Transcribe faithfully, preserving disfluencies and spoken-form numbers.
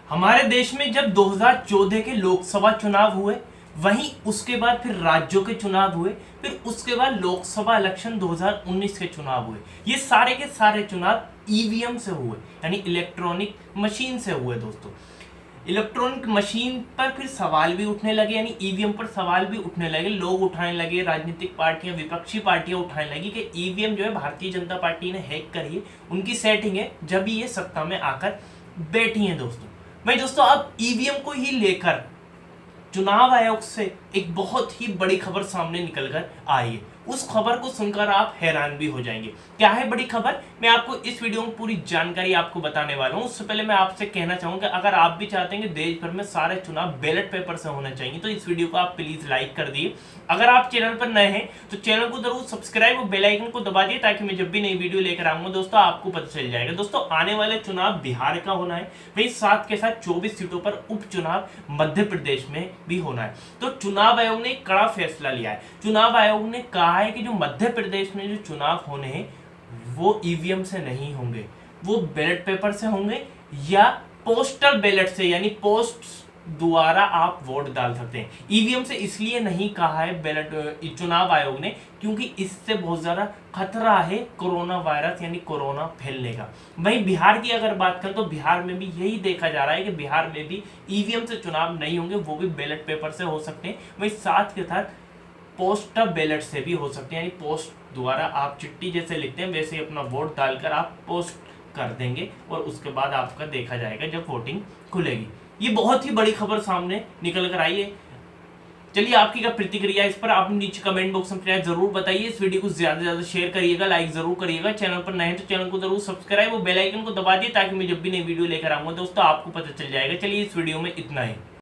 हमारे देश में जब दो हज़ार चौदह के लोकसभा चुनाव हुए, वहीं उसके बाद फिर राज्यों के चुनाव हुए, फिर उसके बाद लोकसभा इलेक्शन दो हज़ार उन्नीस के चुनाव हुए। ये सारे के सारे चुनाव ईवीएम से हुए, यानी इलेक्ट्रॉनिक मशीन से हुए। दोस्तों, इलेक्ट्रॉनिक मशीन पर फिर सवाल भी उठने लगे, यानी ईवीएम पर सवाल भी उठने लगे, लोग उठाने लगे, राजनीतिक पार्टियां, विपक्षी पार्टियां उठाने लगी कि ईवीएम जो है भारतीय जनता पार्टी ने हैक करी है, उनकी सेटिंग है, जब ये सत्ता में आकर बैठी है। दोस्तों भाई दोस्तों अब ईवीएम को ही लेकर चुनाव आयोग से एक बहुत ही बड़ी खबर सामने निकल कर आई है। उस खबर को सुनकर आप हैरान भी हो जाएंगे। क्या है बड़ी खबर, मैं आपको इस वीडियो में पूरी जानकारी आपको बताने वाला हूं। उससे पहले मैं आपसे कहना चाहूंगा, अगर आप भी चाहते हैं कि देश भर में सारे चुनाव बैलेट पेपर से होने चाहिए, तो इस वीडियो को आप प्लीज लाइक कर दिए। अगर आप चैनल पर नए हैं तो चैनल को जरूर सब्सक्राइब और बेल आइकन को दबा दिए, ताकि मैं जब भी नई वीडियो लेकर आऊंगा दोस्तों आपको पता चल जाएगा। दोस्तों, आने वाले चुनाव बिहार का होना है, वही साथ के साथ चौबीस सीटों पर उपचुनाव मध्य प्रदेश में भी होना है। तो चुनाव आयोग ने कड़ा फैसला लिया है। चुनाव आयोग ने कहा है कि जो मध्य प्रदेश में जो चुनाव होने हैं वो ईवीएम से नहीं होंगे, वो बैलेट पेपर से होंगे या पोस्टल बैलेट से, यानी पोस्ट द्वारा आप वोट डाल सकते हैं। ईवीएम से इसलिए नहीं कहा है बैलेट चुनाव आयोग ने, क्योंकि इससे बहुत ज्यादा खतरा है कोरोना वायरस यानी कोरोना फैलने का। वहीं बिहार की अगर बात करें तो बिहार में भी यही देखा जा रहा है कि बिहार में भी ईवीएम से चुनाव नहीं होंगे, वो भी बैलेट पेपर से हो सकते हैं। वहीं साथ के साथ पोस्टल बैलेट से भी हो सकते हैं, यानी पोस्ट द्वारा आप चिट्ठी जैसे लिखते हैं वैसे ही अपना वोट डालकर आप पोस्ट कर देंगे और उसके बाद आपका देखा जाएगा जब वोटिंग खुलेगी। ये बहुत ही बड़ी खबर सामने निकल कर आई है। चलिए, आपकी क्या प्रतिक्रिया इस पर आप नीचे कमेंट बॉक्स में जरूर बताइए। इस वीडियो को ज्यादा से ज्यादा शेयर करिएगा, लाइक जरूर करिएगा। चैनल पर नए हैं तो चैनल को जरूर सब्सक्राइब और बेल आइकन को दबा दिए, ताकि मैं जब भी नई वीडियो लेकर आऊंगा दोस्तों आपको पता चल जाएगा। चलिए, इस वीडियो में इतना ही।